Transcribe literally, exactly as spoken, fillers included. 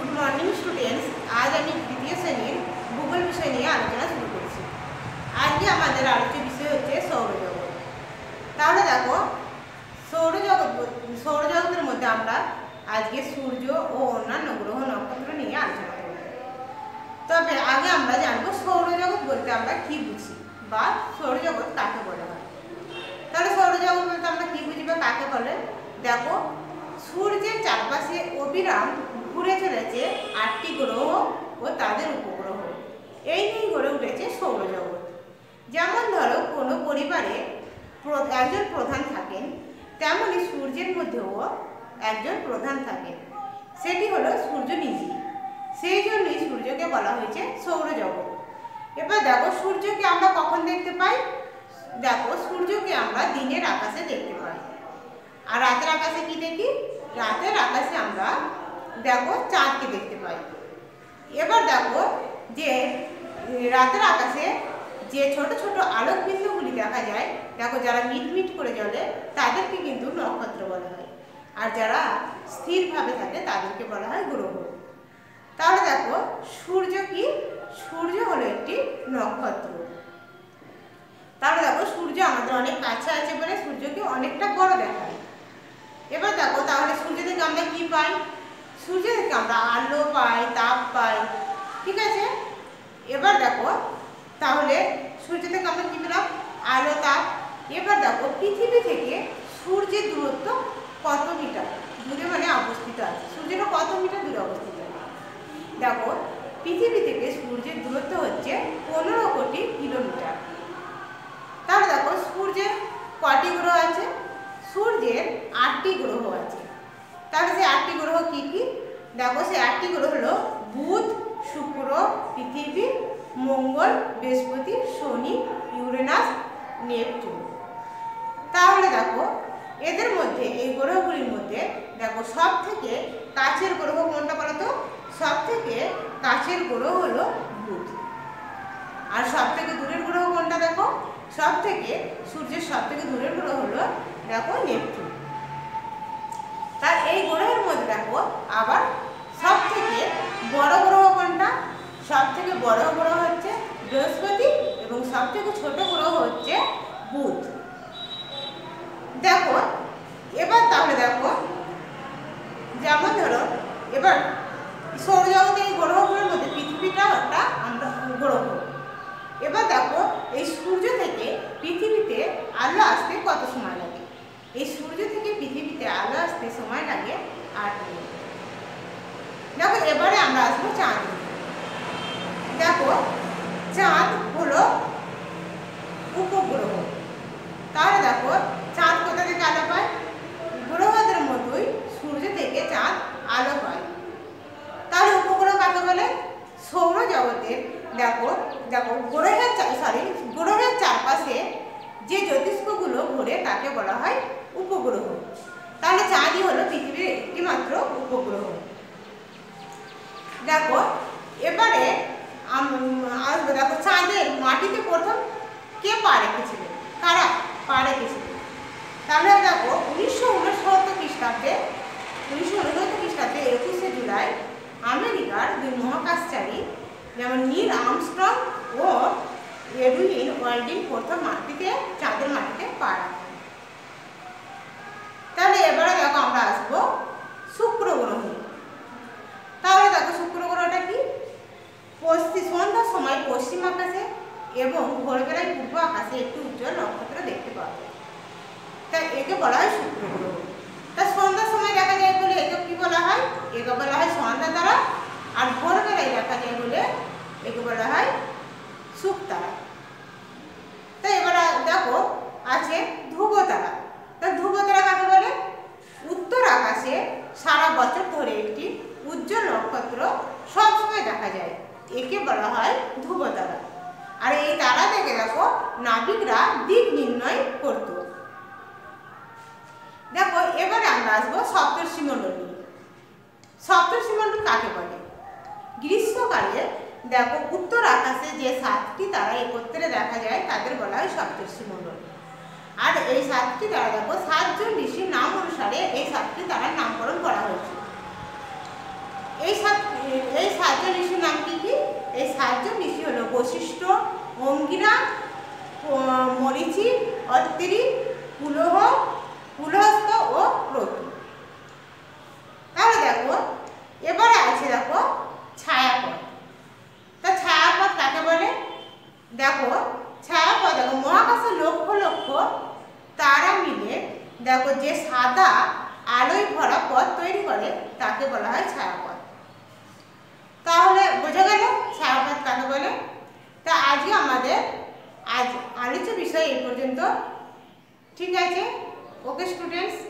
Good morning students. आज আমি তৃতীয় শ্রেণীর ভূগোল বিষয় নিয়ে আলোচনা শুরু করছি। আজকে আমাদের আলোচ্য বিষয় হচ্ছে সৌরজগৎ। তাহলে দেখো, সৌরজগৎ সৌরজগতের মধ্যে আমরা আজকে সূর্য ও অন্যান্য গ্রহ নক্ষত্র নিয়ে আলোচনা করব। তবে আগে আমরা জানবো সৌরজগৎ বলতে আমরা কি বুঝি বা সৌরজগৎ কাকে বলা হয়। তাহলে সৌরজগৎ বলতে আমরা কি বুঝি বা কাকে বলে, দেখো সূর্যের চারপাশে অবিরাম ঘুরে চলেছে আটটি গ্রহ ও তাদের উপগ্রহ, এই নিয়ে গড়ে উঠেছে সৌরজগৎ। যেমন ধরো কোনো পরিবারে একজন প্রধান থাকেন, তেমনি সূর্যের মধ্যেও একজন প্রধান থাকেন, সেটি হলো সূর্য নিজেই। সেই জন্যই সূর্যকে বলা হয়েছে সৌরজগৎ। এবার দেখো সূর্যকে আমরা কখন দেখতে পাই, দেখো সূর্যকে আমরা দিনের আকাশে দেখতে পাই। আর রাতের আকাশে কি দেখি, রাতের আকাশে আমরা দেখো চাঁদকে দেখতে পাই। এবার দেখো যে রাতের আকাশে যে ছোট ছোট আলোক বিন্দুগুলি দেখা যায়, দেখো যারা মিট মিট করে জ্বলে তাদেরকে কিন্তু নক্ষত্র বলা হয়, আর যারা স্থিরভাবে থাকে তাদেরকে বলা হয় গ্রহ। তাহলে দেখো সূর্য কি, সূর্য হলো একটি নক্ষত্র। তাহলে দেখো সূর্য আমাদের অনেক কাছে আছে বলে সূর্যকে অনেকটা বড় দেখায়। এবার দেখো তাহলে সূর্য থেকে আমরা কি পাই, সূর্য থেকে আমরা আলো পাই, তাপ পাই, ঠিক আছে। এবার দেখো তাহলে সূর্য থেকে আমরা কি পেলাম, আলো, তাপ। এবার দেখো পৃথিবী থেকে সূর্যের দূরত্ব কত মিটার দূরে মানে অবস্থিত আছে, সূর্যটা কত মিটার দূরে অবস্থিত আছে। দেখো পৃথিবী থেকে সূর্যের দূরত্ব হচ্ছে পনেরো কোটি কিলোমিটার। তাহলে দেখো সূর্যের কটি গ্রহ আছে, সূর্যের আটটি গ্রহ আছে। তাহলে সেই আটটি গ্রহ কি কি, দেখো সেই আটটি গ্রহ হলো বুধ, শুক্র, পৃথিবী, মঙ্গল, বৃহস্পতি, শনি, ইউরেনাস, নেপচুন। তাহলে দেখো এদের মধ্যে এই গ্রহগুলির মধ্যে দেখো সব থেকে কাছের গ্রহ কোনটা বলো তো, সব থেকে কাছের গ্রহ হলো বুধ। আর সব থেকে দূরের গ্রহ কোনটা, দেখো সব থেকে সূর্যের সব থেকে দূরের গ্রহ হলো দেখো নেপচুন। তার এই গ্রহের মধ্যে দেখো আবার সব থেকে বড় গ্রহ কোনটা, সব থেকে বড় গ্রহ হচ্ছে বৃহস্পতি এবং সব থেকে ছোট গ্রহ হচ্ছে বুধ। দেখো এবার তাহলে দেখো যেমন ধরো এবার সৌরজগতের এই গ্রহগুলোর মধ্যে পৃথিবীটাও একটা আমরা গ্রহ। এবার দেখো এই সূর্য থেকে পৃথিবীতে আলো আসতে কত সময় লাগে, এই সূর্য থেকে পৃথিবীতে আলো আসতে সময় লাগে আট মিনিট। দেখো এবারে আমরা আসবো চাঁদ। দেখো চাঁদ হলো উপগ্রহ। তাহলে দেখো চাঁদ কোথা থেকে আলো পায়, গ্রহদের মতোই সূর্য থেকে চাঁদ আলো পায়। তাহলে উপগ্রহ কাকে বলে, সৌরজগতের দেখো দেখো গ্রহের সরি গ্রহের চারপাশে যে জ্যোতিষ্কগুলো ঘুরে তাকে বলা হয় উপগ্রহ। তাহলে চাঁদই হলো পৃথিবীর একটি মাত্র উপগ্রহ। দেখো এবারে আসবো, দেখো চাঁদের মাটিতে প্রথম কে পা রেখেছিল, কারা পা রেখেছিল। তাহলে দেখো উনিশশো উনসত্তর খ্রিস্টাব্দে উনিশশো উনসত্তর খ্রিস্টাব্দে একুশে জুলাই আমেরিকার দুই মহাকাশচারী যেমন নীল আর্মস্ট্রং ও এডুইন ওয়াল্ডিন প্রথম মাটিতে চাঁদের মাটিতে পা রাখেন। তাহলে এবারে দেখো আমরা আসবো শুক্র গ্রহ। তাহলে দেখো শুক্র গ্রহটা কি, পশ্চিম সন্ধ্যার সময় পশ্চিম আকাশে এবং ভোরবেলায় পূর্ব আকাশে একটি উজ্জ্বল নক্ষত্র দেখতে পাওয়া যায়, তাই একে বলা হয় শুক্র গ্রহ। তা সন্ধ্যার সময় দেখা যায় বলে একে কি বলা হয়, একে বলা হয় সন্ধ্যা তারা। আর ভোরবেলায় দেখা যায় বলে একে বলা হয় শুকতারা। তাই এবার দেখো আছে ধ্রুবতারা। তা ধ্রুবতারা কাকে বলে, উত্তর আকাশে সারা বছর ধরে একটি উজ্জ্বল নক্ষত্র সবসময় দেখা যায়, একে বলা হয় ধ্রুবতারা। আর এই তারা থেকে দেখো নাবিকরা দিক নির্ণয় করত। দেখো এবারে আমরা আসবো সপ্তর্ষিমণ্ডল নিয়ে। সপ্তর্ষিমণ্ডল কাকে বলে, গ্রীষ্মকালে দেখো উত্তর আকাশে যে সাতটি তারা একত্রে দেখা যায় তাদের বলা হয় সপ্তর্ষিমণ্ডল। আর এই সাতটি তারা দেখো সাতজন ঋষির নাম অনুসারে এই সাতটি তারার নামকরণ করা হয়েছে। এই সাত সাতজন ঋষির নাম কি কি? এই সাতজন ঋষি হলো বশিষ্ঠ, অঙ্গিরা, মরীচি, অত্রি, পুলহ, পুলহস্ত ও ক্রতু। তাহলে দেখো এবারে আছে দেখো ছায়াপথ। তা ছায়াপথ কাকে বলে? দেখো ছায়াপথ দেখো মহাকাশে লক্ষ লক্ষ তারা মিলে দেখো যে সাদা আলোয় ভরা পথ তৈরি করে তাকে বলা হয় ছায়াপথ। তাহলে বোঝা গেল ছায়াপথ কাকে বলে। তা আজকে আমাদের আজ আলোচ্য বিষয় এই পর্যন্ত। ঠিক আছে, ওকে স্টুডেন্টস।